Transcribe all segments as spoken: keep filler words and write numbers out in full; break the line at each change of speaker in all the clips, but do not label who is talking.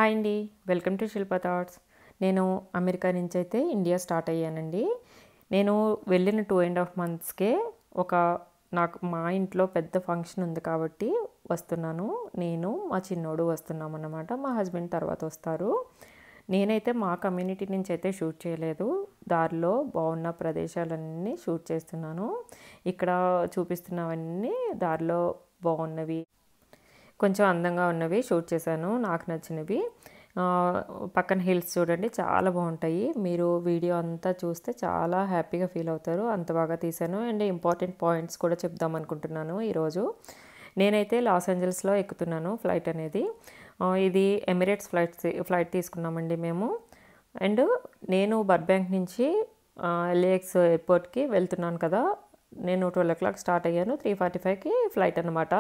Hi అండి, welcome to Shilpa thoughts. నేను America నుంచి అయితే ఇండియా స్టార్ట్ అయ్యానండి. నేను వెళ్ళిన టూ అండ్ హాఫ్ మంత్స్కే ఒక నాకు మా ఇంట్లో పెద్ద ఫంక్షన్ ఉంది కాబట్టి వస్తున్నాను. నేను మా చిన్నోడు వస్తున్నాం అన్నమాట. మా హస్బెండ్ తర్వాత వస్తారు. నేనైతే మా కమ్యూనిటీ నుంచి అయితే షూట్ చేయలేదు. దారిలో బాగున్న ప్రదేశాలన్నీ షూట్ చేస్తున్నాను. ఇక్కడ చూపిస్తున్నవన్నీ దారిలో బాగున్నవి, కొంచెం అందంగా ఉన్నవి షూట్ చేశాను, నాకు నచ్చినవి. పక్కన హిల్స్ చూడండి, చాలా బాగుంటాయి. మీరు వీడియో అంతా చూస్తే చాలా హ్యాపీగా ఫీల్ అవుతారు, అంత బాగా తీశాను. అండ్ ఇంపార్టెంట్ పాయింట్స్ కూడా చెప్దాం అనుకుంటున్నాను ఈరోజు. నేనైతే లాస్ ఏంజల్స్లో ఎక్కుతున్నాను ఫ్లైట్ అనేది. ఇది ఎమిరేట్స్ ఫ్లైట్ ఫ్లైట్ తీసుకున్నామండి మేము. అండ్ నేను బర్బ్యాంక్ నుంచి ఎల్ఏఎక్స్ ఎయిర్పోర్ట్కి వెళ్తున్నాను కదా. నేను ట్వెల్వ్ ఓ క్లాక్ స్టార్ట్ అయ్యాను, త్రీ ఫార్టీ ఫైవ్కి ఫ్లైట్ అనమాట.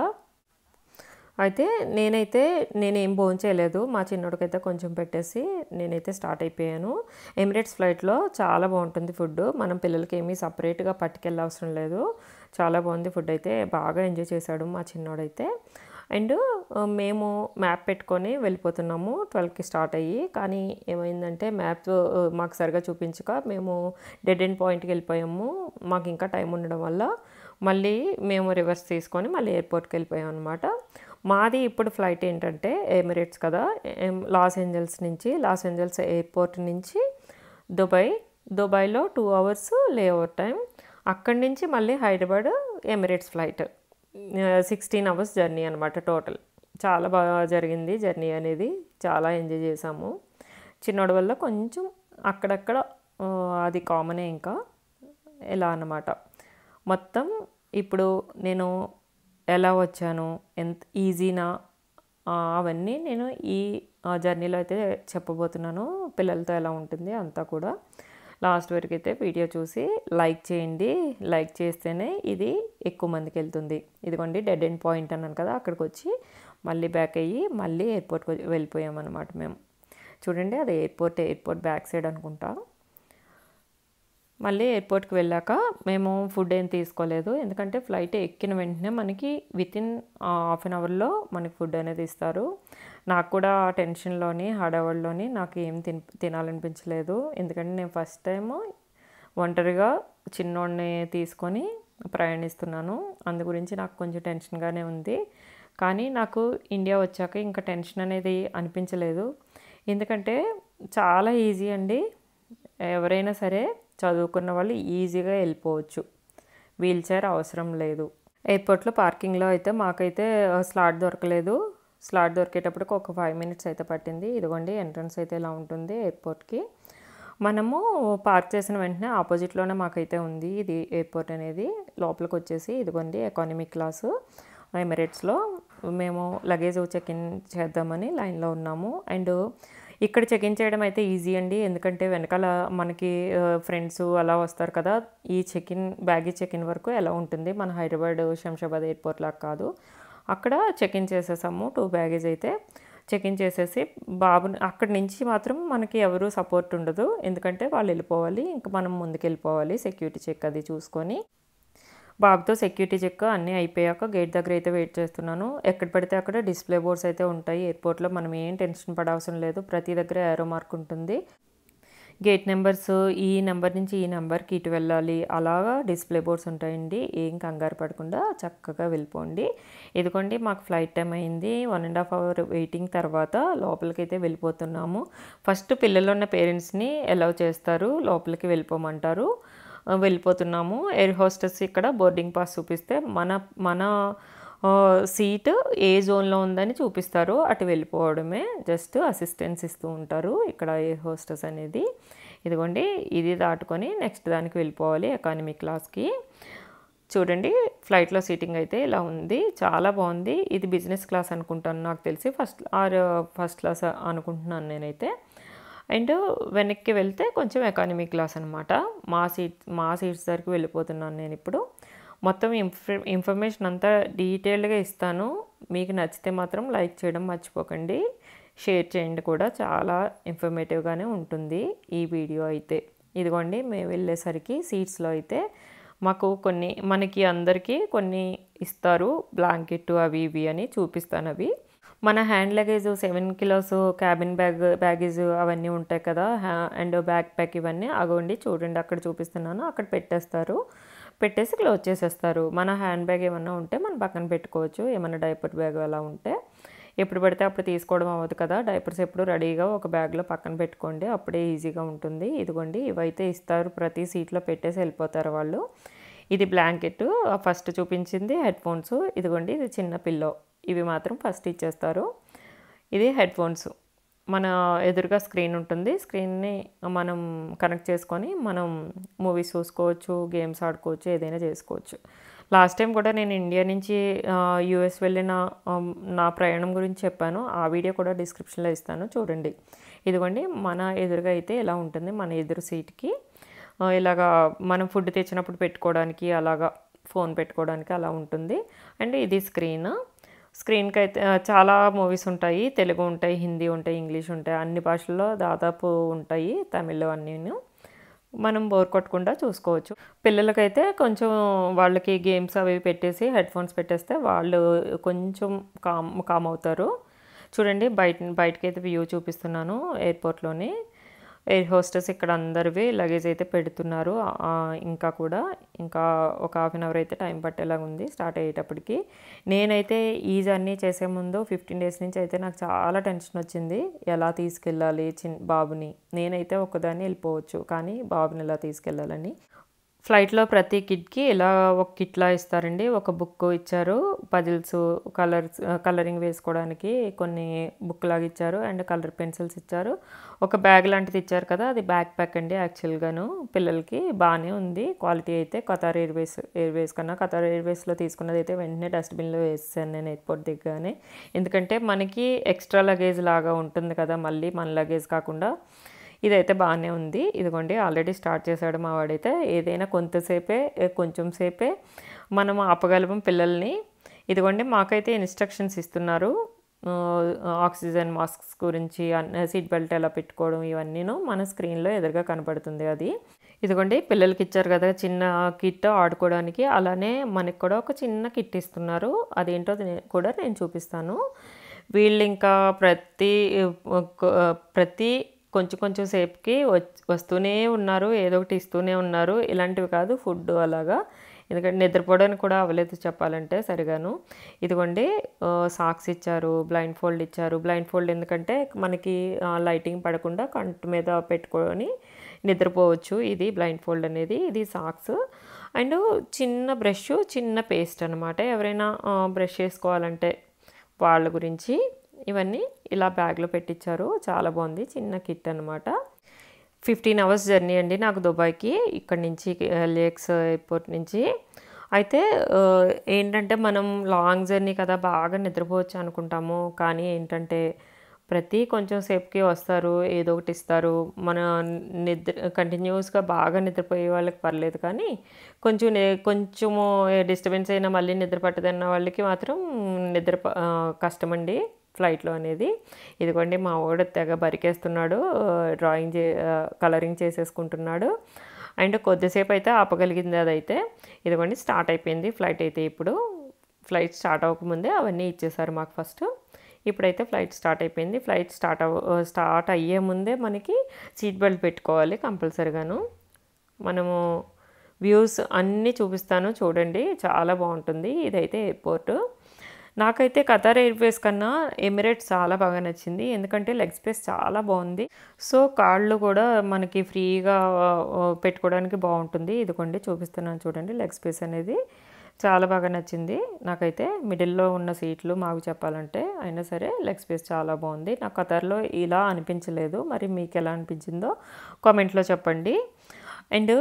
అయితే నేనైతే నేనేం భోంచేయలేదు, మా చిన్నోడికైతే కొంచెం పెట్టేసి నేనైతే స్టార్ట్ అయిపోయాను. ఎమిరేట్స్ ఫ్లైట్లో చాలా బాగుంటుంది ఫుడ్, మనం పిల్లలకి ఏమీ సపరేట్గా పట్టుకెళ్ళ అవసరం లేదు. చాలా బాగుంది ఫుడ్, అయితే బాగా ఎంజాయ్ చేశాడు మా చిన్నోడైతే. అండ్ మేము మ్యాప్ పెట్టుకొని వెళ్ళిపోతున్నాము ట్వెల్వ్కి స్టార్ట్ అయ్యి. కానీ ఏమైందంటే మ్యాప్ మాకు సరిగా చూపించక మేము డెడ్ ఎండ్ పాయింట్కి వెళ్ళిపోయాము. మాకు ఇంకా టైం ఉండడం వల్ల మళ్ళీ మేము రివర్స్ తీసుకొని మళ్ళీ ఎయిర్పోర్ట్కి వెళ్ళిపోయాం అనమాట. మాది ఇప్పుడు ఫ్లైట్ ఏంటంటే ఎమిరేట్స్ కదా, లాస్ ఏంజల్స్ నుంచి లాస్ ఏంజల్స్ ఎయిర్పోర్ట్ నుంచి దుబాయ్ దుబాయ్లో two hours layover time. అక్కడి నుంచి మళ్ళీ Hyderabad Emirates flight, sixteen hours journey అనమాట టోటల్. చాలా బాగా జరిగింది జర్నీ అనేది, చాలా ఎంజాయ్ చేసాము. చిన్నోడి వల్ల కొంచెం అక్కడక్కడ అది కామనే ఇంకా ఎలా అన్నమాట. మొత్తం ఇప్పుడు నేను ఎలా వచ్చాను, ఎంత ఈజీనా, అవన్నీ నేను ఈ జర్నీలో అయితే చెప్పబోతున్నాను. పిల్లలతో ఎలా ఉంటుంది అంతా కూడా లాస్ట్ వరకు అయితే వీడియో చూసి లైక్ చేయండి. లైక్ చేస్తేనే ఇది ఎక్కువ మందికి వెళ్తుంది. ఇదిగోండి డెడ్ ఎండ్ పాయింట్ అన్నాను కదా, అక్కడికి వచ్చి మళ్ళీ బ్యాక్ అయ్యి మళ్ళీ ఎయిర్పోర్ట్కి వెళ్ళిపోయామన్నమాట మేము. చూడండి అది ఎయిర్పోర్ట్ ఎయిర్పోర్ట్ బ్యాక్ సైడ్ అనుకుంటా. మళ్ళీ ఎయిర్పోర్ట్కి వెళ్ళాక మేము ఫుడ్ ఏం తీసుకోలేదు, ఎందుకంటే ఫ్లైట్ ఎక్కిన వెంటనే మనకి వితిన్ హాఫ్ అన్ అవర్లో మనకి ఫుడ్ అనేది ఇస్తారు. నాకు కూడా టెన్షన్లోని హడావుడిలోని నాకు ఏం తిన తినాలనిపించలేదు ఎందుకంటే నేను ఫస్ట్ టైం ఒంటరిగా చిన్నోడిని తీసుకొని ప్రయాణిస్తున్నాను. అందు గురించి నాకు కొంచెం టెన్షన్గానే ఉంది. కానీ నాకు ఇండియా వచ్చాక ఇంకా టెన్షన్ అనేది అనిపించలేదు, ఎందుకంటే చాలా ఈజీ అండి. ఎవరైనా సరే చదువుకున్న వాళ్ళు ఈజీగా వెళ్ళిపోవచ్చు, వీల్ చైర్ అవసరం లేదు. ఎయిర్పోర్ట్లో పార్కింగ్లో అయితే మాకైతే స్లాట్ దొరకలేదు. స్లాట్ దొరికేటప్పటికి ఒక ఫైవ్ మినిట్స్ అయితే పట్టింది. ఇదిగోండి ఎంట్రన్స్ అయితే ఇలా ఉంటుంది ఎయిర్పోర్ట్కి. మనము పార్క్ చేసిన వెంటనే ఆపోజిట్లోనే మాకైతే ఉంది ఇది ఎయిర్పోర్ట్ అనేది. లోపలికి వచ్చేసి ఇదిగోండి ఎకానమీ క్లాసు ఎమిరేట్స్లో మేము లగేజ్ చెక్ ఇన్ చేద్దామని లైన్లో ఉన్నాము. అండ్ ఇక్కడ చెక్ ఇన్ చేయడం అయితే ఈజీ అండి, ఎందుకంటే వెనకాల మనకి ఫ్రెండ్స్ అలా వస్తారు కదా. ఈ check in baggage check in వరకు ఎలా ఉంటుంది, మన హైదరాబాద్ శంషాబాద్ ఎయిర్పోర్ట్ లాగా కాదు. అక్కడ చెక్ ఇన్ చేసేసాము, టూ బ్యాగేజ్ అయితే చెక్ ఇన్ చేసేసి బాబుని అక్కడి నుంచి మాత్రం మనకి ఎవరు సపోర్ట్ ఉండదు, ఎందుకంటే వాళ్ళు వెళ్ళిపోవాలి, ఇంకా మనం ముందుకు వెళ్ళిపోవాలి. సెక్యూరిటీ చెక్ అది చూసుకొని బాబుతో సెక్యూరిటీ చెక్ అన్నీ అయిపోయాక గేట్ దగ్గర అయితే వెయిట్ చేస్తున్నాను. ఎక్కడ పడితే అక్కడ డిస్ప్లే బోర్డ్స్ అయితే ఉంటాయి ఎయిర్పోర్ట్లో, మనం ఏం టెన్షన్ పడవసరం లేదు. ప్రతి దగ్గర ఏరో మార్క్ ఉంటుంది, గేట్ నెంబర్స్ ఈ నెంబర్ నుంచి ఈ నెంబర్కి ఇటు వెళ్ళాలి, అలాగా డిస్ప్లే బోర్డ్స్ ఉంటాయండి. ఏం కంగారు పడకుండా చక్కగా వెళ్ళిపోండి. ఇదిగోండి మాకు ఫ్లైట్ టైం అయింది, one and half hour waiting తర్వాత లోపలికి అయితే వెళ్ళిపోతున్నాము. ఫస్ట్ పిల్లలు ఉన్న పేరెంట్స్ని అలౌ చేస్తారు, లోపలికి వెళ్ళిపోమంటారు. వెళ్ళిపోతున్నాము. ఎయిర్ హోస్టెస్ ఇక్కడ బోర్డింగ్ పాస్ చూపిస్తే మన మన సీట్ ఏ జోన్లో ఉందని చూపిస్తారు, అటు వెళ్ళిపోవడమే. జస్ట్ అసిస్టెన్స్ ఇస్తూ ఉంటారు ఇక్కడ ఎయిర్ హోస్టెస్ అనేది. ఇదిగోండి ఇది దాటుకొని నెక్స్ట్ దానికి వెళ్ళిపోవాలి ఎకానమీ క్లాస్కి. చూడండి ఫ్లైట్లో సీటింగ్ అయితే ఇలా ఉంది, చాలా బాగుంది. ఇది బిజినెస్ క్లాస్ అనుకుంటాను నాకు తెలిసి, ఫస్ట్ ఆర్ ఫస్ట్ క్లాస్ అనుకుంటున్నాను నేనైతే. అండ్ వెనక్కి వెళ్తే కొంచెం ఎకానమీ క్లాస్ అనమాట. మా సీట్ మా సీట్స్ దగ్గరికి వెళ్ళిపోతున్నాను నేను ఇప్పుడు. మొత్తం ఇన్ఫ ఇన్ఫర్మేషన్ అంతా డీటెయిల్డ్గా ఇస్తాను. మీకు నచ్చితే మాత్రం లైక్ చేయడం మర్చిపోకండి, షేర్ చేయండి కూడా, చాలా ఇన్ఫర్మేటివ్గానే ఉంటుంది ఈ వీడియో అయితే. ఇదిగోండి మేము వెళ్ళేసరికి సీట్స్లో అయితే మాకు కొన్ని మనకి అందరికీ కొన్ని ఇస్తారు, బ్లాంకెట్ అవి ఇవి అని చూపిస్తాను. అవి మన hand luggage seven kilos cabin bag baggage అవన్నీ ఉంటాయి కదా, అండ్ బ్యాక్ ప్యాక్ ఇవన్నీ అగోండి చూడండి అక్కడ చూపిస్తున్నాను, అక్కడ పెట్టేస్తారు, పెట్టేసి క్లోజ్ చేసేస్తారు. మన హ్యాండ్ బ్యాగ్ ఏమన్నా ఉంటే మనం పక్కన పెట్టుకోవచ్చు, ఏమన్నా డైపర్ బ్యాగ్ అలా ఉంటే. ఎప్పుడు పడితే అప్పుడు తీసుకోవడం అవ్వదు కదా, డైపర్స్ ఎప్పుడు రెడీగా ఒక బ్యాగ్లో పక్కన పెట్టుకోండి, అప్పుడే ఈజీగా ఉంటుంది. ఇదిగోండి ఇవైతే ఇస్తారు, ప్రతి సీట్లో పెట్టేసి వెళ్ళిపోతారు వాళ్ళు. ఇది బ్లాంకెట్ ఫస్ట్ చూపించింది, హెడ్ ఫోన్స్ ఇదిగోండి, ఇది చిన్న పిల్లో, ఇవి మాత్రం ఫస్ట్ ఇచ్చేస్తారు. ఇది హెడ్ ఫోన్స్, మన ఎదురుగా స్క్రీన్ ఉంటుంది, స్క్రీన్ని మనం కనెక్ట్ చేసుకొని మనం మూవీస్ చూసుకోవచ్చు, గేమ్స్ ఆడుకోవచ్చు, ఏదైనా చేసుకోవచ్చు. లాస్ట్ టైం కూడా నేను ఇండియా నుంచి యూఎస్ వెళ్ళిన నా ప్రయాణం గురించి చెప్పాను, ఆ వీడియో కూడా డిస్క్రిప్షన్లో ఇస్తాను చూడండి. ఇదిగోండి మన ఎదురుగా అయితే ఇలా ఉంటుంది, మన ఎదురు సీట్కి ఇలాగా మనం ఫుడ్ తెచ్చినప్పుడు పెట్టుకోవడానికి, అలాగా ఫోన్ పెట్టుకోవడానికి అలా ఉంటుంది. అండ్ ఇది స్క్రీన్, స్క్రీన్కి అయితే చాలా మూవీస్ ఉంటాయి, తెలుగు ఉంటాయి, హిందీ ఉంటాయి, ఇంగ్లీష్ ఉంటాయి, అన్ని భాషల్లో దాదాపు ఉంటాయి, తమిళ్ అన్నీను. మనం బోర్ కొట్టకుండా చూసుకోవచ్చు. పిల్లలకైతే కొంచెం వాళ్ళకి గేమ్స్ అవి పెట్టేసి హెడ్ ఫోన్స్ పెట్టేస్తే వాళ్ళు కొంచెం కామ్ కామ్ అవుతారు. చూడండి బయట బయటకి అయితే వ్యూ చూపిస్తున్నాను ఎయిర్పోర్ట్లోని. ఎయిర్ హోస్టెస్ ఇక్కడ అందరివి లగేజ్ అయితే పెడుతున్నారు. ఇంకా కూడా ఇంకా ఒక హాఫ్ అన్ అవర్ అయితే టైం పట్టేలాగా ఉంది స్టార్ట్ అయ్యేటప్పటికి. నేనైతే ఈ జర్నీ చేసే ముందు ఫిఫ్టీన్ డేస్ నుంచి అయితే నాకు చాలా టెన్షన్ వచ్చింది, ఎలా తీసుకెళ్ళాలి చిన్న బాబుని. నేనైతే ఒక్కదాన్ని వెళ్ళిపోవచ్చు, కానీ బాబుని ఎలా తీసుకెళ్ళాలని. ఫ్లైట్లో ప్రతి కిడ్కి ఇలా ఒక కిట్లా ఇస్తారండి, ఒక బుక్ ఇచ్చారు, పజిల్స్ కలర్స్ కలరింగ్ వేసుకోవడానికి కొన్ని బుక్ లాగా ఇచ్చారు, అండ్ కలర్ పెన్సిల్స్ ఇచ్చారు, ఒక బ్యాగ్ లాంటిది ఇచ్చారు కదా, అది బ్యాక్ ప్యాక్ అండి యాక్చువల్గాను. పిల్లలకి బాగానే ఉంది క్వాలిటీ అయితే. ఖతార్ ఎయిర్వేస్ ఎయిర్వేస్ కన్నా ఖతార్ ఎయిర్వేస్లో తీసుకున్నది అయితే వెంటనే డస్ట్బిన్లో వేసాను నేను ఎయిర్పోర్ట్ దిగ్గానే, ఎందుకంటే మనకి ఎక్స్ట్రా లగేజ్ లాగా ఉంటుంది కదా, మళ్ళీ మన లగేజ్ కాకుండా. ఇదైతే బాగానే ఉంది. ఇదిగోండి ఆల్రెడీ స్టార్ట్ చేశాడు మా వాడైతే. ఏదైనా కొంతసేపే కొంచెం సేపే మనం ఆపగలం పిల్లల్ని. ఇదిగోండి మాకైతే ఇన్స్ట్రక్షన్స్ ఇస్తున్నారు ఆక్సిజన్ మాస్క్స్ గురించి, సీట్ బెల్ట్ ఎలా పెట్టుకోవడం ఇవన్నీను మన స్క్రీన్లో ఎదురుగా కనపడుతుంది అది. ఇదిగోండి పిల్లలకి ఇచ్చారు కదా చిన్న కిట్ ఆడుకోవడానికి, అలానే మనకి కూడా ఒక చిన్న కిట్ ఇస్తున్నారు, అదేంటో కూడా నేను చూపిస్తాను. వీళ్ళు ఇంకా ప్రతి ప్రతి కొంచెం కొంచెం సేపుకి వస్తూనే ఉన్నారు, ఏదో ఒకటి ఇస్తూనే ఉన్నారు. ఇలాంటివి కాదు ఫుడ్ అలాగా, ఎందుకంటే నిద్రపోవడానికి కూడా అవ్వలేదు చెప్పాలంటే సరిగాను. ఇదిగోండి సాక్స్ ఇచ్చారు, బ్లైండ్ ఫోల్డ్ ఇచ్చారు. బ్లైండ్ ఫోల్డ్ ఎందుకంటే మనకి లైటింగ్ పడకుండా కంటి మీద పెట్టుకొని నిద్రపోవచ్చు, ఇది బ్లైండ్ ఫోల్డ్ అనేది. ఇది సాక్స్ అండ్ చిన్న బ్రష్, చిన్న పేస్ట్ అనమాట, ఎవరైనా బ్రష్ చేసుకోవాలంటే వాళ్ళ గురించి. ఇవన్నీ ఇలా బ్యాగ్లో పెట్టించారు, చాలా బాగుంది, చిన్న కిట్ అనమాట. ఫిఫ్టీన్ అవర్స్ జర్నీ అండి నాకు దుబాయ్కి, ఇక్కడ నుంచి ఎల్ఏఎక్స్ ఎయిర్పోర్ట్ నుంచి. అయితే ఏంటంటే మనం లాంగ్ జర్నీ కదా, బాగా నిద్రపోవచ్చు అనుకుంటాము, కానీ ఏంటంటే ప్రతి కొంచెం సేపుకి వస్తారు, ఏదో ఒకటి ఇస్తారు. మన నిద్ర కంటిన్యూస్గా బాగా నిద్రపోయే వాళ్ళకి పర్లేదు, కానీ కొంచెం కొంచెము డిస్టర్బెన్స్ అయినా మళ్ళీ నిద్ర పట్టదన్న వాళ్ళకి మాత్రం నిద్ర కష్టమండి ఫ్లైట్లో అనేది. ఇదిగోండి మా వాడు తెగ బరికేస్తున్నాడు, డ్రాయింగ్ చే కలరింగ్ చేసేసుకుంటున్నాడు. అండ్ కొద్దిసేపు అయితే ఆపగలిగింది అదైతే. ఇదిగోండి స్టార్ట్ అయిపోయింది ఫ్లైట్ అయితే. ఇప్పుడు ఫ్లైట్ స్టార్ట్ అవ్వకముందే అవన్నీ ఇచ్చేసారు మాకు ఫస్ట్. ఇప్పుడైతే ఫ్లైట్ స్టార్ట్ అయిపోయింది. ఫ్లైట్ స్టార్ట్ అవ స్టార్ట్ అయ్యే ముందే మనకి సీట్ బెల్ట్ పెట్టుకోవాలి కంపల్సరిగాను. మనము వ్యూస్ అన్నీ చూపిస్తాను చూడండి, చాలా బాగుంటుంది. ఇదైతే ఎయిర్పోర్టు. నాకైతే ఖతార్ ఎయిర్వేస్ కన్నా ఎమిరేట్స్ చాలా బాగా నచ్చింది, ఎందుకంటే లెగ్ స్పేస్ చాలా బాగుంది. సో కాళ్ళు కూడా మనకి ఫ్రీగా పెట్టుకోవడానికి బాగుంటుంది. ఇదిగోండి చూపిస్తున్నాను చూడండి, లెగ్ స్పేస్ అనేది చాలా బాగా నచ్చింది నాకైతే. మిడిల్లో ఉన్న సీట్లు మాకు చెప్పాలంటే, అయినా సరే లెగ్ స్పేస్ చాలా బాగుంది. నాకు ఖతార్లో ఇలా అనిపించలేదు, మరి మీకు ఎలా అనిపించిందో కామెంట్లో చెప్పండి. అండ్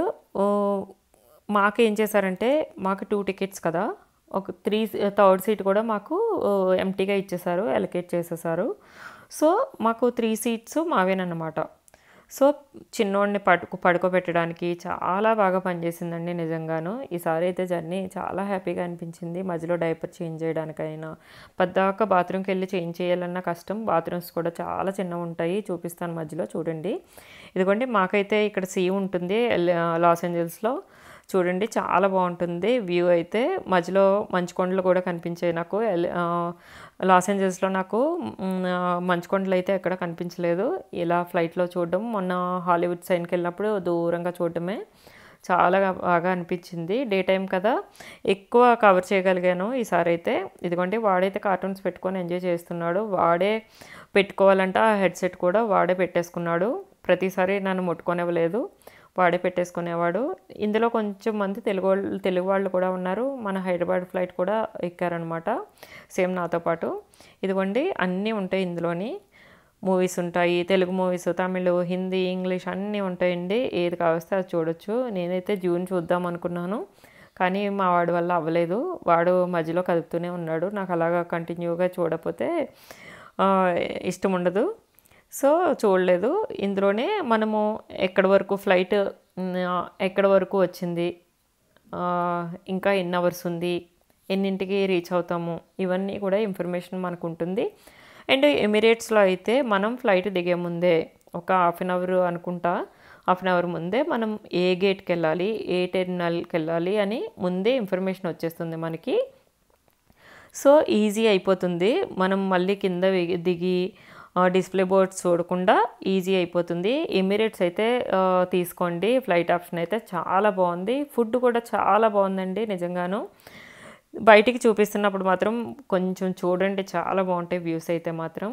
మాకేం చేశారంటే, మాకు టూ టికెట్స్ కదా, ఒక త్రీ థర్డ్ సీట్ కూడా మాకు ఎంటీగా ఇచ్చేసారు, అలొకేట్ చేసేసారు. సో మాకు త్రీ సీట్స్ మావేనమాట. సో చిన్నోడిని పడుకో పడుకోబెట్టడానికి చాలా బాగా పనిచేసిందండి నిజంగాను. ఈసారి అయితే జర్నీ చాలా హ్యాపీగా అనిపించింది. మధ్యలో డైపర్ చేంజ్ చేయడానికైనా, పద్దాక బాత్రూమ్కి వెళ్ళి చేంజ్ చేయాలన్నా కష్టం. బాత్రూమ్స్ కూడా చాలా చిన్నవి ఉంటాయి, చూపిస్తాను మధ్యలో చూడండి. ఇదిగోండి మాకైతే ఇక్కడ సీ ఉంటుంది లాస్ ఏంజల్స్లో, చూడండి చాలా బాగుంటుంది వ్యూ అయితే. మధ్యలో మంచు కొండలు కూడా కనిపించాయి నాకు. లాస్ ఏంజల్స్లో నాకు మంచు కొండలు అయితే ఎక్కడ కనిపించలేదు. ఇలా ఫ్లైట్లో చూడడం, మొన్న హాలీవుడ్ సైన్కి వెళ్ళినప్పుడు దూరంగా చూడడమే చాలా బాగా అనిపించింది. డే టైం కదా, ఎక్కువ కవర్ చేయగలిగాను ఈసారి అయితే. ఇదిగోండి వాడైతే కార్టూన్స్ పెట్టుకొని ఎంజాయ్ చేస్తున్నాడు. వాడే పెట్టుకోవాలంటే ఆ హెడ్సెట్ కూడా వాడే పెట్టేసుకున్నాడు. ప్రతిసారి నన్ను ముట్టుకొనివ్వలేదు, వాడే పెట్టేసుకునేవాడు. ఇందులో కొంచెం మంది తెలుగు వాళ్ళు తెలుగు వాళ్ళు కూడా ఉన్నారు. మన హైదరాబాద్ ఫ్లైట్ కూడా ఎక్కారనమాట సేమ్ నాతో పాటు. ఇదిగోండి అన్నీ ఉంటాయి ఇందులోని. మూవీస్ ఉంటాయి, తెలుగు మూవీస్, తమిళ్, హిందీ, ఇంగ్లీష్ అన్నీ ఉంటాయండి. ఏది కావస్తే అది చూడొచ్చు. నేనైతే జూన్ చూద్దాం అనుకున్నాను, కానీ మా వాడి వల్ల అవ్వలేదు. వాడు మధ్యలో కదుపుతూనే ఉన్నాడు. నాకు అలాగా కంటిన్యూగా చూడకపోతే ఇష్టం ఉండదు, సో చూడలేదు. ఇందులోనే మనము ఎక్కడి వరకు ఫ్లైట్ ఎక్కడి వరకు వచ్చింది, ఇంకా ఎన్ని అవర్స్ ఉంది, ఎన్నింటికి రీచ్ అవుతాము, ఇవన్నీ కూడా ఇన్ఫర్మేషన్ మనకు ఉంటుంది. అండ్ ఎమిరేట్స్లో అయితే మనం ఫ్లైట్ దిగే ముందే ఒక హాఫ్ అన్ అవర్ అనుకుంటా, హాఫ్ అన్ అవర్ ముందే మనం ఏ గేట్కి వెళ్ళాలి, ఏ టెర్మినల్కి వెళ్ళాలి అని ముందే ఇన్ఫర్మేషన్ వచ్చేస్తుంది మనకి. సో ఈజీ అయిపోతుంది. మనం మళ్ళీ కింద దిగి డిస్ప్లే బోర్డ్స్ చూడకుండా ఈజీ అయిపోతుంది. ఎమిరేట్స్ అయితే తీసుకోండి, ఫ్లైట్ ఆప్షన్ అయితే చాలా బాగుంది. ఫుడ్ కూడా చాలా బాగుందండి నిజంగాను. బయటికి చూపిస్తున్నప్పుడు మాత్రం కొంచెం చూడండి, చాలా బాగుంటాయి వ్యూస్ అయితే మాత్రం.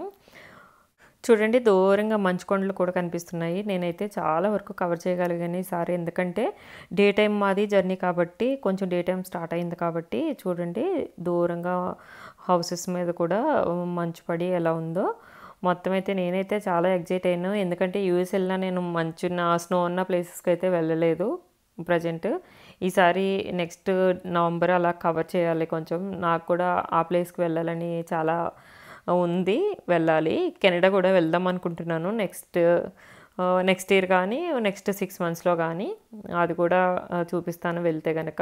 చూడండి దూరంగా మంచు కొండలు కూడా కనిపిస్తున్నాయి. నేనైతే చాలా వరకు కవర్ చేయగలిగాను ఈసారి, ఎందుకంటే డే టైం మాది జర్నీ కాబట్టి, కొంచెం డే టైం స్టార్ట్ అయింది కాబట్టి. చూడండి దూరంగా హౌసెస్ మీద కూడా మంచు పడి ఎలా ఉందో. మొత్తం అయితే నేనైతే చాలా ఎగ్జైట్ అయ్యాను, ఎందుకంటే యూఎస్ వెళ్ళినా నేను మంచున్న స్నో ఉన్న ప్లేసెస్కి అయితే వెళ్ళలేదు ప్రజెంట్. ఈసారి నెక్స్ట్ నవంబర్ అలా కవర్ చేయాలి కొంచెం. నాకు కూడా ఆ ప్లేస్కి వెళ్ళాలని చాలా ఉంది, వెళ్ళాలి. కెనడా కూడా వెళ్దాం అనుకుంటున్నాను నెక్స్ట్ నెక్స్ట్ ఇయర్ కానీ నెక్స్ట్ సిక్స్ మంత్స్లో కానీ. అది కూడా చూపిస్తాను వెళ్తే కనుక.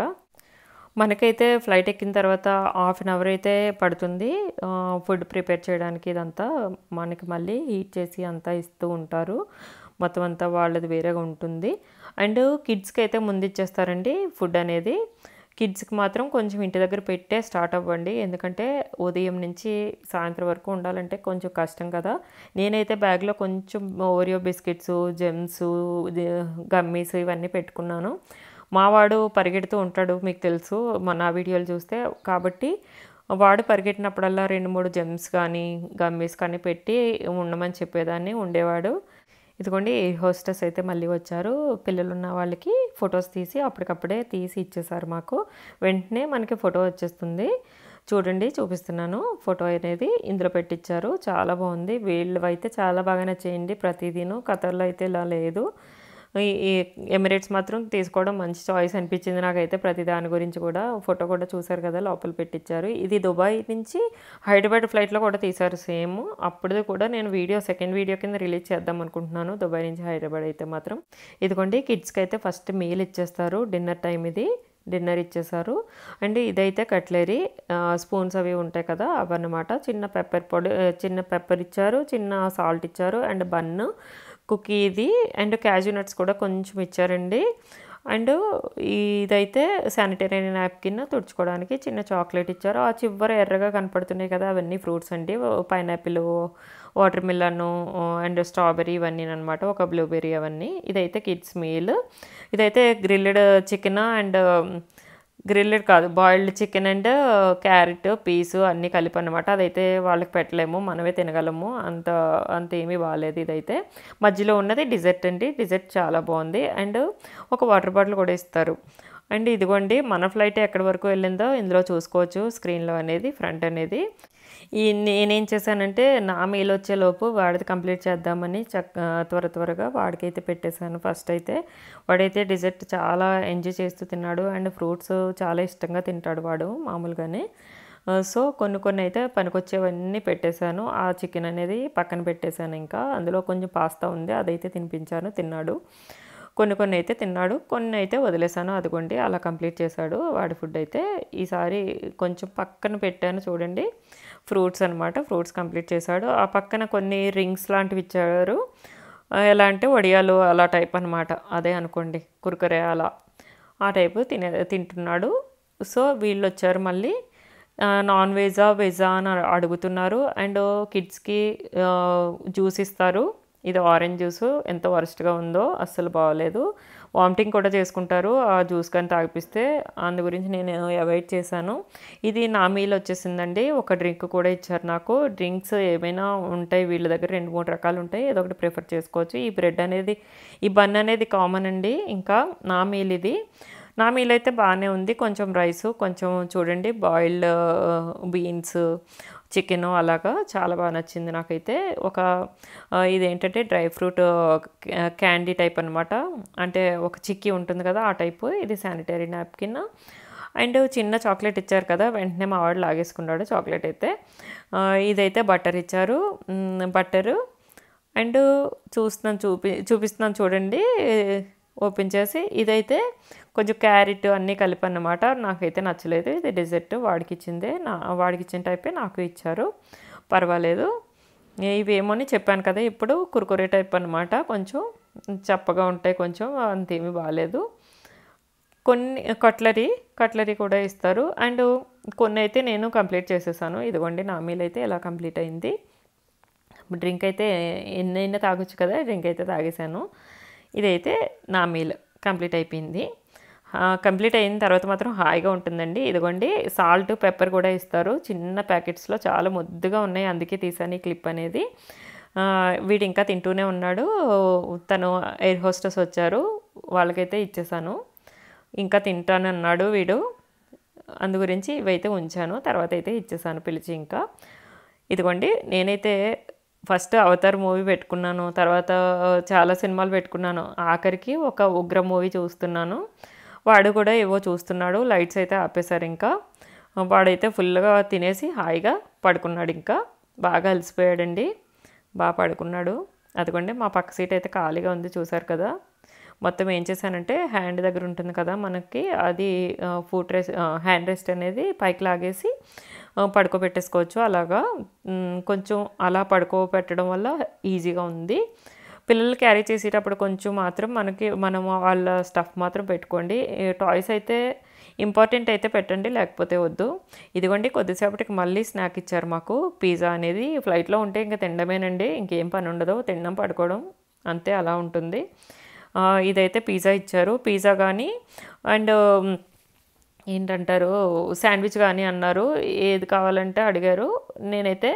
మనకైతే ఫ్లైట్ ఎక్కిన తర్వాత హాఫ్ అన్ అవర్ అయితే పడుతుంది ఫుడ్ ప్రిపేర్ చేయడానికి. ఇదంతా మనకి మళ్ళీ హీట్ చేసి అంతా ఇస్తూ ఉంటారు. మొత్తం అంతా వాళ్ళది వేరేగా ఉంటుంది. అండ్ కిడ్స్కి అయితే ముందు ఇచ్చేస్తారండి ఫుడ్ అనేది. కిడ్స్కి మాత్రం కొంచెం ఇంటి దగ్గర పెట్టే స్టార్ట్ అవ్వండి, ఎందుకంటే ఉదయం నుంచి సాయంత్రం వరకు ఉండాలంటే కొంచెం కష్టం కదా. నేనైతే బ్యాగ్లో కొంచెం ఓరియో బిస్కెట్స్, జెమ్స్, గమ్మీస్ ఇవన్నీ పెట్టుకున్నాను. మావాడు పరిగెడుతూ ఉంటాడు, మీకు తెలుసు మన వీడియోలు చూస్తే. కాబట్టి వాడు పరిగెట్టినప్పుడల్లా రెండు మూడు జెమ్స్ కానీ గమ్మీస్ కానీ పెట్టి ఉండమని చెప్పేదాన్ని, ఉండేవాడు. ఇదిగోండి హోస్టెస్ అయితే మళ్ళీ వచ్చారు. పిల్లలు ఉన్న వాళ్ళకి ఫొటోస్ తీసి అప్పటికప్పుడే తీసి ఇచ్చేసారు మాకు. వెంటనే మనకి ఫోటో వచ్చేస్తుంది. చూడండి చూపిస్తున్నాను, ఫోటో అనేది ఇందులో పెట్టించారు. చాలా బాగుంది. వీళ్ళు అయితే చాలా బాగా నచ్చేయండి ప్రతిదీను. ఖతర్లో అయితే ఇలా లేదు. ఈ ఎమిరేట్స్ మాత్రం తీసుకోవడం మంచి చాయిస్ అనిపించింది నాకైతే. ప్రతి దాని గురించి కూడా ఫోటో కూడా చూసారు కదా, లోపల పెట్టించారు. ఇది దుబాయ్ నుంచి హైదరాబాద్ ఫ్లైట్లో కూడా తీశారు సేమ్. అప్పుడు కూడా నేను వీడియో సెకండ్ వీడియో కింద రిలీజ్ చేద్దాం అనుకుంటున్నాను దుబాయ్ నుంచి హైదరాబాద్ అయితే మాత్రం. ఇదిగోండి కిడ్స్కి అయితే ఫస్ట్ మీల్ ఇచ్చేస్తారు, డిన్నర్ టైం ఇది, డిన్నర్ ఇచ్చేసారు. అండ్ ఇదైతే కట్లరీ, స్పూన్స్ అవి ఉంటాయి కదా అవన్నమాట. చిన్న పెప్పర్ పొడి, చిన్న పెప్పర్ ఇచ్చారు, చిన్న సాల్ట్ ఇచ్చారు, అండ్ బన్ను, కుకీ ఇది, అండ్ క్యాజూ నట్స్ కూడా కొంచెం ఇచ్చారండి. అండ్ ఇదైతే శానిటరీ నాప్కిన్ తుడుచుకోవడానికి చిన్న చాక్లెట్ ఇచ్చారు. ఆ చివర ఎర్రగా కనపడుతున్నాయి కదా అవన్నీ ఫ్రూట్స్ అండి. Pineapple, watermelon and strawberry ఇవన్నీ అనమాట, ఒక బ్లూబెర్రీ అవన్నీ. ఇదైతే కిడ్స్ మీల్. ఇదైతే గ్రిల్డ్ చికెన్ అండ్ గ్రిల్డ్ కాదు boiled chicken and carrot piece అన్నీ కలిపి అనమాట. అదైతే వాళ్ళకి పెట్టలేము, మనమే తినగలము, అంత అంత ఏమీ బాగాలేదు. ఇదైతే మధ్యలో ఉన్నది డిజర్ట్ అండి. డిజర్ట్ చాలా బాగుంది. అండ్ ఒక వాటర్ బాటిల్ కూడా ఇస్తారు. అండ్ ఇదిగోండి మన ఫ్లైట్ ఎక్కడి వరకు వెళ్ళిందో ఇందులో చూసుకోవచ్చు స్క్రీన్లో అనేది, ఫ్రంట్ అనేది. ఈ నేనేం చేశానంటే నా మెయిల్ వచ్చేలోపు వాడిది కంప్లీట్ చేద్దామని చక్క త్వర త్వరగా వాడికైతే పెట్టేశాను. ఫస్ట్ అయితే వాడైతే డిజర్ట్ చాలా ఎంజాయ్ చేస్తూ తిన్నాడు. అండ్ ఫ్రూట్స్ చాలా ఇష్టంగా తింటాడు వాడు మామూలుగానే. సో కొన్ని కొన్ని అయితే పనికొచ్చేవన్నీ పెట్టేశాను. ఆ చికెన్ అనేది పక్కన పెట్టేశాను. ఇంకా అందులో కొంచెం పాస్తా ఉంది, అదైతే తినిపించాను, తిన్నాడు. కొన్ని కొన్ని అయితే తిన్నాడు, కొన్ని అయితే వదిలేసాను. అదిగోండి అలా కంప్లీట్ చేశాడు వాడి ఫుడ్ అయితే. ఈసారి కొంచెం పక్కన పెట్టాను చూడండి, ఫ్రూట్స్ అనమాట. ఫ్రూట్స్ కంప్లీట్ చేశాడు. ఆ పక్కన కొన్ని రింగ్స్ లాంటివి ఇచ్చారు. ఎలా అంటే వడియాలు అలా టైప్ అనమాట, అదే అనుకోండి, కుర్కురే అలా. ఆ టైపు తినే తింటున్నాడు. సో వీళ్ళొచ్చారు మళ్ళీ నాన్ వెజా వెజా అని అడుగుతున్నారు. అండ్ కిడ్స్కి జ్యూస్ ఇస్తారు. ఇది ఆరెంజ్ జ్యూసు ఎంత వరస్ట్గా ఉందో, అస్సలు బాగోలేదు. వామిటింగ్ కూడా చేసుకుంటారు ఆ జ్యూస్ కానీ తాగిపిస్తే. అందు గురించి నేను అవాయిడ్ చేశాను. ఇది నా మీల్ వచ్చేసిందండి. ఒక డ్రింక్ కూడా ఇచ్చారు నాకు. డ్రింక్స్ ఏమైనా ఉంటాయి వీళ్ళ దగ్గర, రెండు మూడు రకాలు ఉంటాయి, ఏదో ఒకటి ప్రిఫర్ చేసుకోవచ్చు. ఈ బ్రెడ్ అనేది, ఈ బన్ అనేది కామన్ అండి. ఇంకా నా మీల్ ఇది. నా మీల్ అయితే బాగానే ఉంది. కొంచెం రైసు, కొంచెం చూడండి బాయిల్డ్ బీన్స్, చికెను, అలాగా చాలా బాగా నచ్చింది నాకైతే. ఒక ఇదేంటంటే డ్రై ఫ్రూట్ క్యాండీ టైప్ అనమాట. అంటే ఒక చిక్కీ ఉంటుంది కదా ఆ టైపు. ఇది శానిటరీ నాప్కిన్. అండ్ చిన్న చాక్లెట్ ఇచ్చారు కదా, వెంటనే మా వాడు లాగేసుకున్నాడు చాక్లెట్ అయితే. ఇదైతే బటర్ ఇచ్చారు, బటరు. అండ్ చూస్తున్నాను, చూపి చూపిస్తున్నాను చూడండి ఓపెన్ చేసి. ఇదైతే కొంచెం క్యారెట్ అన్నీ కలిపి అన్నమాట. నాకైతే నచ్చలేదు. ఇది డెజర్ట్ వాడికి ఇచ్చిందే, నా వాడికి ఇచ్చిన టైపే నాకు ఇచ్చారు, పర్వాలేదు. ఇవేమోని చెప్పాను కదా ఇప్పుడు, కుర్కురే టైప్ అనమాట. కొంచెం చప్పగా ఉంటాయి, కొంచెం అంతేమీ బాగాలేదు. కొన్ని కట్లరీ కట్లరీ కూడా ఇస్తారు. అండ్ కొన్ని అయితే నేను కంప్లీట్ చేసేసాను. ఇదిగోండి నా మీల్ అయితే ఎలా కంప్లీట్ అయింది. డ్రింక్ అయితే ఎన్నైనా తాగొచ్చు కదా, డ్రింక్ అయితే తాగేసాను. ఇదైతే నా మీల్ కంప్లీట్ అయిపోయింది. కంప్లీట్ అయిన తర్వాత మాత్రం హాయిగా ఉంటుందండి. ఇదిగోండి సాల్ట్ పెప్పర్ కూడా ఇస్తారు చిన్న ప్యాకెట్స్లో, చాలా ముద్దుగా ఉన్నాయి, అందుకే తీసాను ఈ క్లిప్ అనేది. వీడు ఇంకా తింటూనే ఉన్నాడు. తను ఎయిర్ హోస్టెస్ వచ్చారు, వాళ్ళకైతే ఇచ్చేసాను. ఇంకా తింటాను అన్నాడు వీడు, అందు గురించి ఇవైతే ఉంచాను, తర్వాత అయితే ఇచ్చేసాను పిలిచి. ఇంకా ఇదిగోండి నేనైతే ఫస్ట్ అవతార్ మూవీ పెట్టుకున్నాను, తర్వాత చాలా సినిమాలు పెట్టుకున్నాను, ఆఖరికి ఒక ఉగ్ర మూవీ చూస్తున్నాను. వాడు కూడా ఏవో చూస్తున్నాడు. లైట్స్ అయితే ఆపేశారు. ఇంకా వాడైతే ఫుల్గా తినేసి హాయిగా పడుకున్నాడు. ఇంకా బాగా అలసిపోయాడండి, బాగా పడుకున్నాడు. అదిగోండి మా పక్క సీట్ అయితే ఖాళీగా ఉంది, చూసారు కదా. మొత్తం ఏం చేశానంటే హ్యాండ్ దగ్గర ఉంటుంది కదా మనకి, అది ఫుట్ రెస్ట్ హ్యాండ్ రెస్ట్ అనేది పైకి లాగేసి పడుకోబెట్టేసుకోవచ్చు. అలాగా కొంచెం అలా పడుకోబెట్టడం వల్ల ఈజీగా ఉంది. పిల్లలు క్యారీ చేసేటప్పుడు కొంచెం మాత్రం మనకి మనం వాళ్ళ స్టఫ్ మాత్రం పెట్టుకోండి. టాయ్స్ అయితే ఇంపార్టెంట్ అయితే పెట్టండి, లేకపోతే వద్దు. ఇదిగోండి కొద్దిసేపటికి మళ్ళీ స్నాక్ ఇచ్చారు మాకు, పిజ్జా అనేది. ఫ్లైట్లో ఉంటే ఇంకా తినడమేనండి, ఇంకేం పని ఉండదు, తినడం పడుకోవడం అంతే, అలా ఉంటుంది. ఇదైతే పిజ్జా ఇచ్చారు. పిజ్జా కానీ అండ్ ఏంటంటారు శాండ్విచ్ కానీ అన్నారు. ఏది కావాలంటే అడిగారు. నేనైతే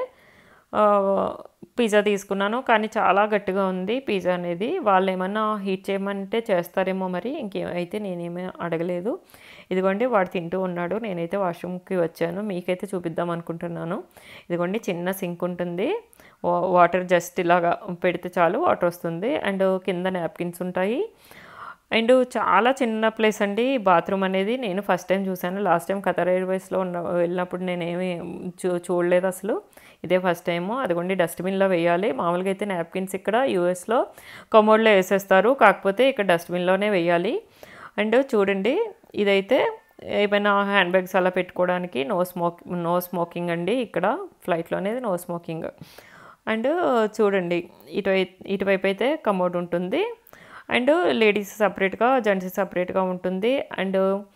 పిజ్జా తీసుకున్నాను, కానీ చాలా గట్టిగా ఉంది పిజ్జా అనేది. వాళ్ళు ఏమన్నా హీట్ చేయమంటే చేస్తారేమో మరి, ఇంకేమైతే నేనేమీ అడగలేదు. ఇదిగోండి వాడు తింటూ ఉన్నాడు. నేనైతే వాష్రూమ్కి వచ్చాను, మీకైతే చూపిద్దాం అనుకుంటున్నాను. ఇదిగోండి చిన్న సింక్ ఉంటుంది, వాటర్ జస్ట్ ఇలాగా పెడితే చాలు వాటర్ వస్తుంది. అండ్ కింద నాప్కిన్స్ ఉంటాయి. అండ్ చాలా చిన్న ప్లేస్ అండి బాత్రూమ్ అనేది. నేను ఫస్ట్ టైం చూశాను, లాస్ట్ టైం ఖతార్ ఎయిర్వేస్లో ఉన్న వెళ్ళినప్పుడు నేనేమి చూ చూడలేదు అసలు, ఇదే ఫస్ట్ టైము. అదిగోండి డస్ట్బిన్లో వేయాలి. మామూలుగా అయితే నాప్కిన్స్ ఇక్కడ యూఎస్లో కమోడ్లో వేసేస్తారు, కాకపోతే ఇక్కడ డస్ట్బిన్లోనే వేయాలి. అండ్ చూడండి ఇదైతే ఏమైనా హ్యాండ్ బ్యాగ్స్ అలా పెట్టుకోవడానికి. నో స్మోక్ నో స్మోకింగ్ అండి ఇక్కడ ఫ్లైట్లో అనేది, నో స్మోకింగ్. అండ్ చూడండి ఇటువై ఇటువైపు అయితే కమోడ్ ఉంటుంది. అండ్ లేడీస్ సపరేట్గా, జెంట్స్ సపరేట్గా ఉంటుంది. అండ్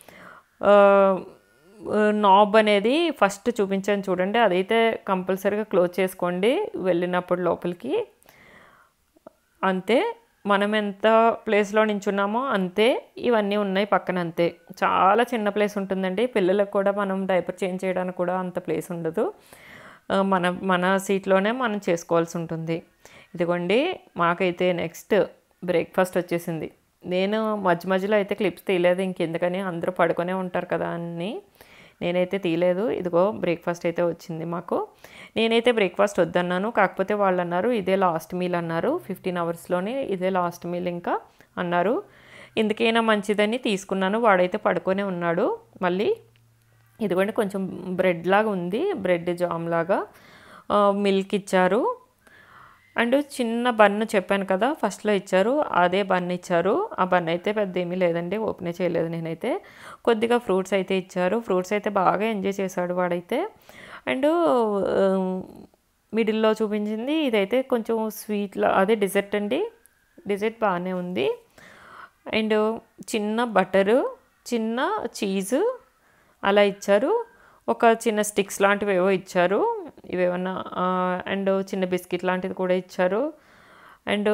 నాబ్ అనేది ఫస్ట్ చూపించాను చూడండి, అదైతే కంపల్సరీగా క్లోజ్ చేసుకోండి వెళ్ళినప్పుడు లోపలికి. అంతే, మనం ఎంత ప్లేస్లో నించున్నామో అంతే, ఇవన్నీ ఉన్నాయి పక్కన అంతే. చాలా చిన్న ప్లేస్ ఉంటుందండి. పిల్లలకు కూడా మనం డైపర్ చేంజ్ చేయడానికి కూడా అంత ప్లేస్ ఉండదు. మన మన సీట్లోనే మనం చేసుకోవాల్సి ఉంటుంది. ఇదిగోండి మాకైతే నెక్స్ట్ బ్రేక్ఫాస్ట్ వచ్చేసింది. నేను మధ్య మధ్యలో అయితే క్లిప్స్ తీయలేదు, ఇంకెందుకని అందరూ పడుకొనే ఉంటారు కదా అని నేనైతే తీయలేదు. ఇదిగో బ్రేక్ఫాస్ట్ అయితే వచ్చింది మాకు. నేనైతే బ్రేక్ఫాస్ట్ వద్దన్నాను, కాకపోతే వాళ్ళు అన్నారు ఇదే లాస్ట్ మీల్ అన్నారు, ఫిఫ్టీన్ అవర్స్లోనే ఇదే లాస్ట్ మీల్ ఇంకా అన్నారు. ఎందుకైనా మంచిదని తీసుకున్నాను. వాడైతే పడుకొనే ఉన్నాడు. మళ్ళీ ఇదిగోండి కొంచెం బ్రెడ్ లాగా ఉంది, బ్రెడ్ జామ్ లాగా, మిల్క్ ఇచ్చారు. అండ్ చిన్న బన్ను చెప్పాను కదా ఫస్ట్లో ఇచ్చారు, అదే బన్ ఇచ్చారు. ఆ బన్ అయితే పెద్ద ఏమీ లేదండి, ఓపెనే చేయలేదు నేనైతే. కొద్దిగా ఫ్రూట్స్ అయితే ఇచ్చారు. ఫ్రూట్స్ అయితే బాగా ఎంజాయ్ చేశాడు వాడైతే. అండ్ మిడిల్లో చూపించింది ఇదైతే కొంచెం స్వీట్లా, అదే డిజర్ట్ అండి. డిజర్ట్ బాగానే ఉంది. అండ్ చిన్న బటరు, చిన్న చీజు అలా ఇచ్చారు. ఒక చిన్న స్టిక్స్ లాంటివి ఏవో ఇచ్చారు. ఇవేమన్నా అండ్ చిన్న బిస్కెట్ లాంటిది కూడా ఇచ్చారు. అండ్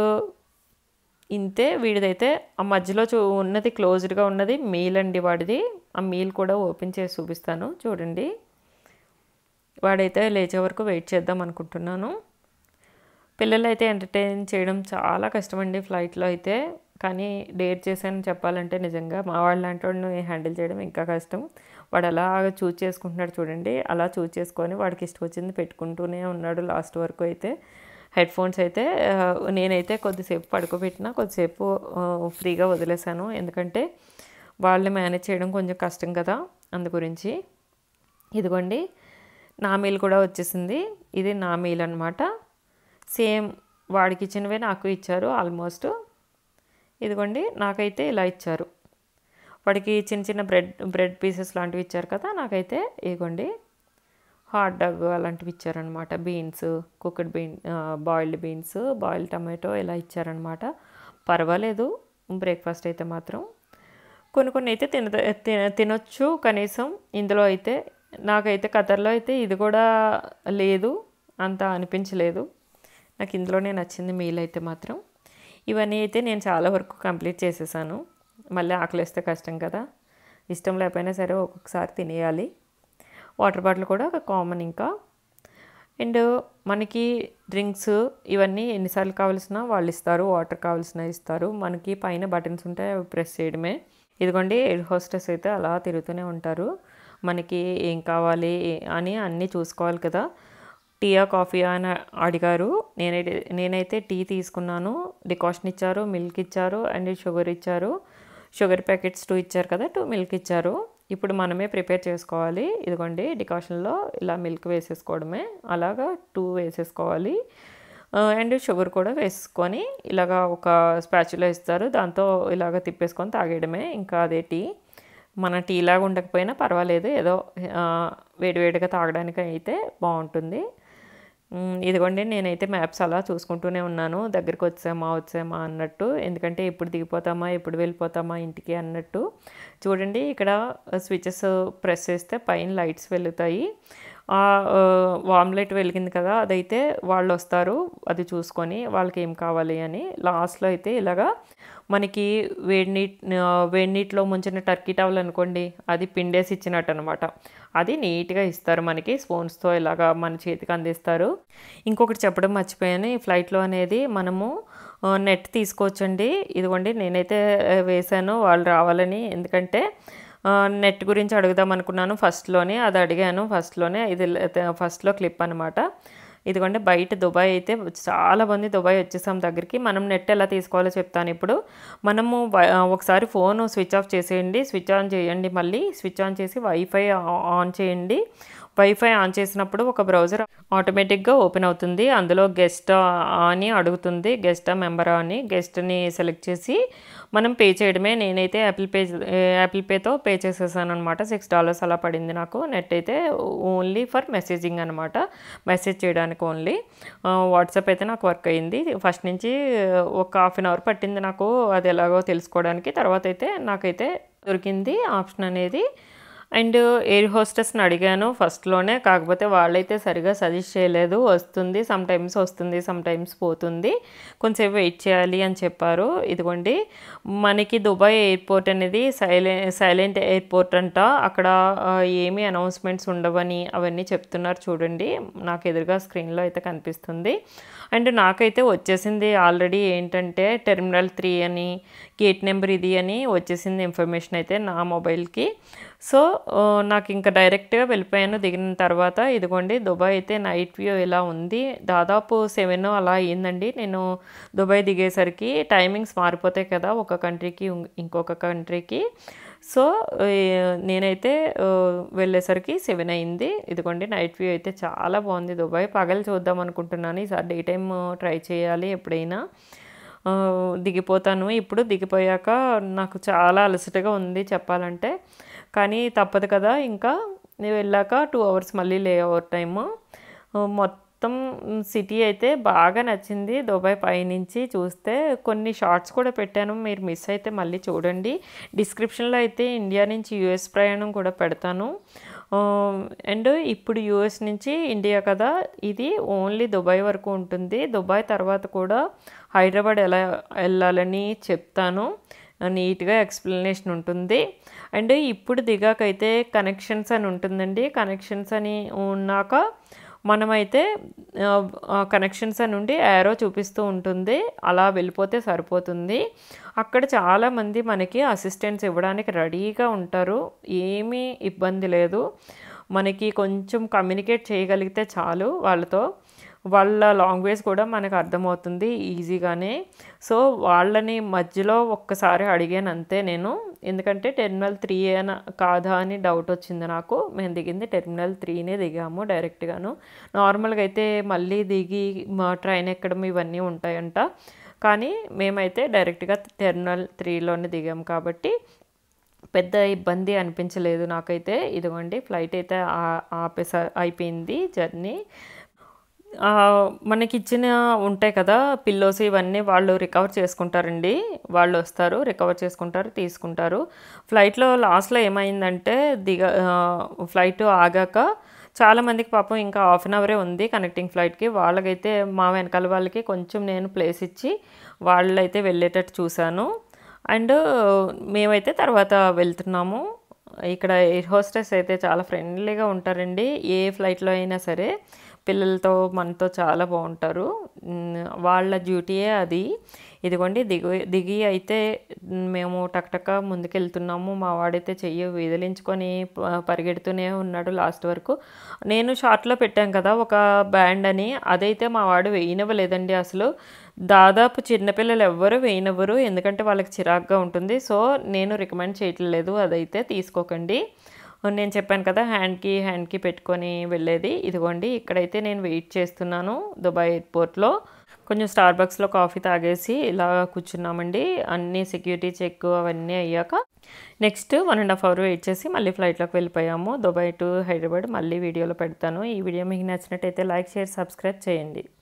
ఇంతే. వీడిదైతే ఆ మధ్యలో చూ ఉన్నది క్లోజ్డ్గా ఉన్నది మీల్ అండి వాడిది. ఆ మీల్ కూడా ఓపెన్ చేసి చూపిస్తాను చూడండి. వాడైతే లేచే వరకు వెయిట్ చేద్దాం అనుకుంటున్నాను. పిల్లలు అయితే ఎంటర్టైన్ చేయడం చాలా కష్టమండి ఫ్లైట్లో అయితే. కానీ డేర్ చేశాను చెప్పాలంటే నిజంగా. మా వాళ్ళ లాంటి వాడిని హ్యాండిల్ చేయడం ఇంకా కష్టం. వాడు అలా చూజ్ చేసుకుంటున్నాడు చూడండి. అలా చూజ్ చేసుకొని వాడికి ఇష్టం వచ్చింది పెట్టుకుంటూనే ఉన్నాడు లాస్ట్ వరకు అయితే. హెడ్ ఫోన్స్ అయితే నేనైతే కొద్దిసేపు పడుకోబెట్టినా కొద్దిసేపు ఫ్రీగా వదిలేశాను. ఎందుకంటే వాళ్ళని మేనేజ్ చేయడం కొంచెం కష్టం కదా, అందు గురించి. ఇదిగోండి నా మీల్ కూడా వచ్చేసింది. ఇది నా మీల్ అనమాట. సేమ్ వాడికి ఇచ్చినవే నాకు ఇచ్చారు ఆల్మోస్ట్. ఇదిగోండి నాకైతే ఇలా ఇచ్చారు. వాడికి చిన్న చిన్న బ్రెడ్ బ్రెడ్ పీసెస్ లాంటివి ఇచ్చారు కదా, నాకైతే ఇదిగోండి హాట్ డాగ్ అలాంటివి ఇచ్చారనమాట. Beans, cooked bean, boiled beans, boiled tomato ఇలా ఇచ్చారనమాట. పర్వాలేదు బ్రేక్ఫాస్ట్ అయితే మాత్రం. కొన్ని కొన్ని అయితే తిన తినొచ్చు కనీసం. ఇందులో అయితే నాకైతే ఖతర్లో అయితే ఇది కూడా లేదు, అంత అనిపించలేదు. నాకు ఇందులోనే నచ్చింది మీల్ అయితే మాత్రం. ఇవన్నీ అయితే నేను చాలా వరకు కంప్లీట్ చేసేసాను. మళ్ళీ ఆకలిస్తే కష్టం కదా, ఇష్టం లేకపోయినా సరే ఒక్కొక్కసారి తినేయాలి. వాటర్ బాటిల్ కూడా ఒక కామన్ ఇంకా. అండ్ మనకి డ్రింక్స్ ఇవన్నీ ఎన్నిసార్లు కావాల్సిన వాళ్ళు ఇస్తారు. వాటర్ కావాల్సిన ఇస్తారు. మనకి పైన బటన్స్ ఉంటాయి, అవి ప్రెస్ చేయడమే. ఇదిగోండి ఎయిర్ హోస్టెస్ అయితే అలా తిరుగుతూనే ఉంటారు. మనకి ఏం కావాలి అని అన్నీ చూసుకోవాలి కదా. టీయా కాఫీయా అని అడిగారు. నేనైతే నేనైతే టీ తీసుకున్నాను. డికాషన్ ఇచ్చారు, మిల్క్ ఇచ్చారు అండ్ షుగర్ ఇచ్చారు. షుగర్ ప్యాకెట్స్ టూ ఇచ్చారు కదా, టూ మిల్క్ ఇచ్చారు. ఇప్పుడు మనమే ప్రిపేర్ చేసుకోవాలి. ఇదిగోండి డికాషన్లో ఇలా మిల్క్ వేసేసుకోవడమే, అలాగా టూ వేసేసుకోవాలి. అండ్ షుగర్ కూడా వేసుకొని ఇలాగా ఒక స్పాచులా ఇస్తారు, దాంతో ఇలాగ తిప్పేసుకొని తాగేయడమే. ఇంకా అదే టీ. మన టీ లాగా ఉండకపోయినా పర్వాలేదు, ఏదో వేడివేడిగా తాగడానికి అయితే బాగుంటుంది. ఇదిగోండి నేనైతే మ్యాప్స్ అలా చూసుకుంటూనే ఉన్నాను. దగ్గరికి వచ్చామా వచ్చామా అన్నట్టు. ఎందుకంటే ఎప్పుడు దిగిపోతామా ఎప్పుడు వెళ్ళిపోతామా ఇంటికి అన్నట్టు. చూడండి ఇక్కడ స్విచెస్ ప్రెస్ చేస్తే పైన లైట్స్ వెలుగుతాయి. వామ్ లైట్ వెలిగింది కదా, అదైతే వాళ్ళు వస్తారు అది చూసుకొని వాళ్ళకి ఏం కావాలి అని. లాస్ట్లో అయితే ఇలాగా మనకి వేడి నీటి వేడి నీటిలో ముంచిన టర్కీ టవల్ అనుకోండి, అది పిండేసి ఇచ్చినట్టు అనమాట. అది నీట్గా ఇస్తారు మనకి, స్పూన్స్తో ఇలాగా మన చేతికి అందిస్తారు. ఇంకొకటి చెప్పడం మర్చిపోయాను, ఈ ఫ్లైట్లో అనేది మనము నెట్ తీసుకోవచ్చండి. ఇదిగోండి నేనైతే వేశాను వాళ్ళు రావాలని. ఎందుకంటే నెట్ గురించి అడుగుదాం అనుకున్నాను ఫస్ట్లోనే, అది అడిగాను ఫస్ట్లోనే. ఇది ఫస్ట్లో క్లిప్ అనమాట. ఇదిగోండి బయట దుబాయ్ అయితే చాలా మంది దుబాయ్ వచ్చేసాం దగ్గరికి. మనం నెట్ ఎలా తీసుకోవాలో చెప్తాను ఇప్పుడు. మనము ఒకసారి ఫోన్ స్విచ్ ఆఫ్ చేసేయండి, స్విచ్ ఆన్ చేయండి, మళ్ళీ స్విచ్ ఆన్ చేసి వైఫై ఆన్ చేయండి. వైఫై ఆన్ చేసినప్పుడు ఒక బ్రౌజర్ ఆటోమేటిక్గా ఓపెన్ అవుతుంది. అందులో గెస్ట్ అని అడుగుతుంది, గెస్టా మెంబరా అని. గెస్ట్ని సెలెక్ట్ చేసి మనం పే చేయడమే. నేనైతే యాపిల్ పే యాపిల్ పేతో పే చేసేసాను అనమాట. సిక్స్ డాలర్స్ అలా పడింది నాకు. నెట్ అయితే ఓన్లీ ఫర్ మెసేజింగ్ అనమాట, మెసేజ్ చేయడానికి ఓన్లీ. వాట్సాప్ అయితే నాకు వర్క్ అయ్యింది. ఫస్ట్ నుంచి ఒక హాఫ్ అన్ అవర్ పట్టింది నాకు అది ఎలాగో తెలుసుకోవడానికి. తర్వాత అయితే నాకైతే దొరికింది ఆప్షన్ అనేది. అండ్ ఎయిర్ హోస్టెస్ని అడిగాను ఫస్ట్లోనే, కాకపోతే వాళ్ళైతే సరిగా సజెస్ట్ చేయలేదు. వస్తుంది సమ్ టైమ్స్ వస్తుంది సమ్ టైమ్స్ పోతుంది, కొంచెంసేపు వెయిట్ చేయాలి అని చెప్పారు. ఇదిగోండి మనకి దుబాయ్ ఎయిర్పోర్ట్ అనేది సైలె సైలెంట్ ఎయిర్పోర్ట్ అంట. అక్కడ ఏమీ అనౌన్స్మెంట్స్ ఉండవని అవన్నీ చెప్తున్నారు చూడండి. నాకు ఎదురుగా స్క్రీన్లో అయితే కనిపిస్తుంది. అండ్ నాకైతే వచ్చేసింది ఆల్రెడీ ఏంటంటే టెర్మినల్ త్రీ అని, గేట్ నెంబర్ ఇది అని వచ్చేసింది ఇన్ఫర్మేషన్ అయితే నా మొబైల్కి. సో నాకు ఇంకా డైరెక్ట్గా వెళ్ళిపోయాను దిగిన తర్వాత. ఇదిగోండి దుబాయ్ అయితే నైట్ వ్యూ ఇలా ఉంది. దాదాపు సెవెన్ అలా అయ్యిందండి నేను దుబాయ్ దిగేసరికి. టైమింగ్స్ మారిపోతాయి కదా ఒక కంట్రీకి ఇంకొక కంట్రీకి. సో నేనైతే వెళ్ళేసరికి సెవెన్ అయింది. ఇదిగోండి నైట్ వ్యూ అయితే చాలా బాగుంది దుబాయ్. పగలు చూద్దాం అనుకుంటున్నాను, ఈసారి డే టైం ట్రై చేయాలి ఎప్పుడైనా. దిగిపోతాను ఇప్పుడు. దిగిపోయాక నాకు చాలా అలసటగా ఉంది చెప్పాలంటే, కానీ తప్పదు కదా. ఇంకా నేను వెళ్ళాక టూ అవర్స్ మళ్ళీ లే ఓవర్ టైము. మొత్తం మొత్తం సిటీ అయితే బాగా నచ్చింది దుబాయ్ పైనుంచి చూస్తే. కొన్ని షార్ట్స్ కూడా పెట్టాను, మీరు మిస్ అయితే మళ్ళీ చూడండి. డిస్క్రిప్షన్లో అయితే ఇండియా నుంచి యూఎస్ ప్రయాణం కూడా పెడతాను. అండ్ ఇప్పుడు యూఎస్ నుంచి ఇండియా కదా, ఇది ఓన్లీ దుబాయ్ వరకు ఉంటుంది. దుబాయ్ తర్వాత కూడా హైదరాబాద్ ఎలా వెళ్ళాలని చెప్తాను, నీట్గా ఎక్స్ప్లెనేషన్ ఉంటుంది. అండ్ ఇప్పుడు దిగాకైతే కనెక్షన్స్ అని ఉంటుందండి. కనెక్షన్స్ అని ఉన్నాక మనమైతే కనెక్షన్స్ అని ఉండి యారో చూపిస్తూ ఉంటుంది, అలా వెళ్ళిపోతే సరిపోతుంది. అక్కడ చాలామంది మనకి అసిస్టెంట్స్ ఇవ్వడానికి రెడీగా ఉంటారు, ఏమీ ఇబ్బంది లేదు. మనకి కొంచెం కమ్యూనికేట్ చేయగలిగితే చాలు వాళ్ళతో. వాళ్ళ లాంగ్వేజ్ కూడా మనకు అర్థమవుతుంది ఈజీగానే. సో వాళ్ళని మధ్యలో ఒక్కసారి అడిగాను అంతే నేను, ఎందుకంటే టెర్మినల్ త్రీ అయినా కాదా అని డౌట్ వచ్చింది నాకు. మేము దిగింది టెర్మినల్ త్రీనే దిగాము డైరెక్ట్గాను. నార్మల్గా అయితే మళ్ళీ దిగి మా ట్రైన్ ఎక్కడం ఇవన్నీ ఉంటాయంట, కానీ మేమైతే డైరెక్ట్గా టెర్మినల్ త్రీలోనే దిగాము కాబట్టి పెద్ద ఇబ్బంది అనిపించలేదు నాకైతే. ఇదిగోండి ఫ్లైట్ అయితే ఆపేసా అయిపోయింది జర్నీ. మనకి ఇచ్చిన ఉంటాయి కదా పిల్లోస్, ఇవన్నీ వాళ్ళు రికవర్ చేసుకుంటారండి. వాళ్ళు వస్తారు, రికవర్ చేసుకుంటారు, తీసుకుంటారు. ఫ్లైట్లో లాస్ట్లో ఏమైందంటే దిగ ఫ్లైట్ ఆగాక చాలామందికి పాపం ఇంకా హాఫ్ అన్ అవరే ఉంది కనెక్టింగ్ ఫ్లైట్కి. వాళ్ళకైతే మా వెనకాల వాళ్ళకి కొంచెం నేను ప్లేస్ ఇచ్చి వాళ్ళైతే వెళ్ళేటట్టు చూశాను. అండ్ మేమైతే తర్వాత వెళ్తున్నాము. ఇక్కడ ఎయిర్ హోస్టెస్ అయితే చాలా ఫ్రెండ్లీగా ఉంటారండి, ఏ ఫ్లైట్లో అయినా సరే. పిల్లలతో మనతో చాలా బాగుంటారు, వాళ్ళ డ్యూటీయే అది. ఇదిగోండి దిగి దిగి అయితే మేము టక్టక్క ముందుకెళ్తున్నాము. మా వాడైతే చెయ్యి విదిలించుకొని పరిగెడుతూనే ఉన్నాడు లాస్ట్ వరకు. నేను షార్ట్లో పెట్టాను కదా ఒక బ్యాండ్ అని, అదైతే మా వాడు వేయనివ్వలేదండి అసలు. దాదాపు చిన్నపిల్లలు ఎవ్వరు వేయనివ్వరు, ఎందుకంటే వాళ్ళకి చిరాగ్గా ఉంటుంది. సో నేను రికమెండ్ చేయట్లేదు, అదైతే తీసుకోకండి. నేను చెప్పాను కదా హ్యాండ్కి హ్యాండ్కి పెట్టుకొని వెళ్ళేది. ఇదిగోండి ఇక్కడైతే నేను వెయిట్ చేస్తున్నాను దుబాయ్ ఎయిర్పోర్ట్లో. కొంచెం స్టార్ బక్స్లో కాఫీ తాగేసి ఇలా కూర్చున్నామండి. అన్నీ సెక్యూరిటీ చెక్ అవన్నీ అయ్యాక next one and half hour wait చేసి మళ్ళీ ఫ్లైట్లోకి వెళ్ళిపోయాము దుబాయ్ టు హైదరాబాద్. మళ్ళీ వీడియోలో పెడతాను. ఈ వీడియో మీకు నచ్చినట్టయితే లైక్, షేర్, సబ్స్క్రైబ్ చేయండి.